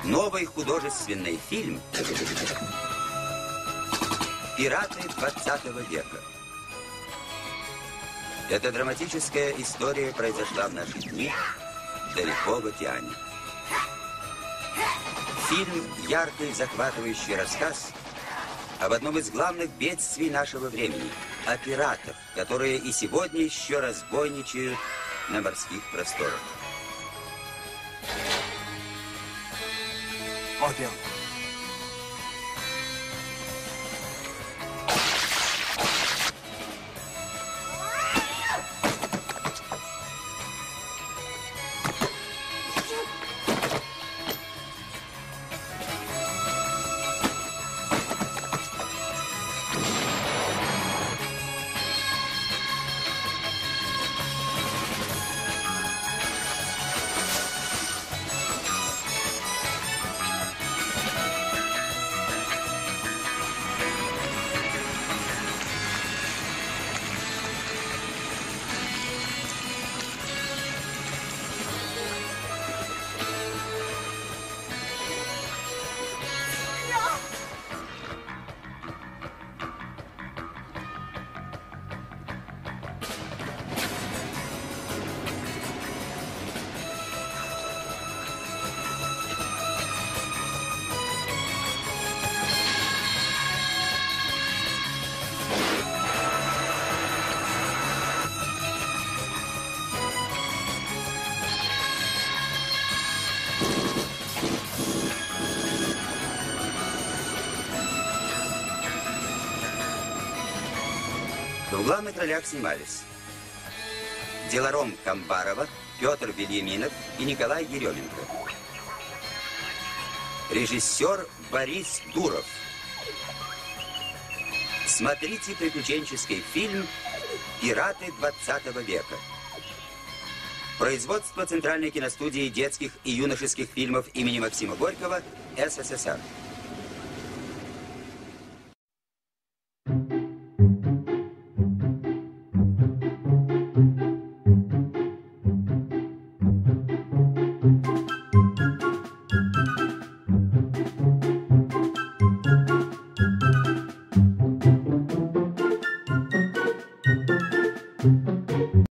Новый художественный фильм «Пираты 20 века». Эта драматическая история произошла в наши дни далеко в океане. Фильм – яркий, захватывающий рассказ об одном из главных бедствий нашего времени – о пиратах, которые и сегодня еще разбойничают на морских просторах. Огонь! В главных ролях снимались Деларом Камбарова, Петр Вильяминов и Николай Еременко. Режиссер Борис Дуров. Смотрите приключенческий фильм «Пираты 20 века». Производство Центральной киностудии детских и юношеских фильмов имени Максима Горького, СССР.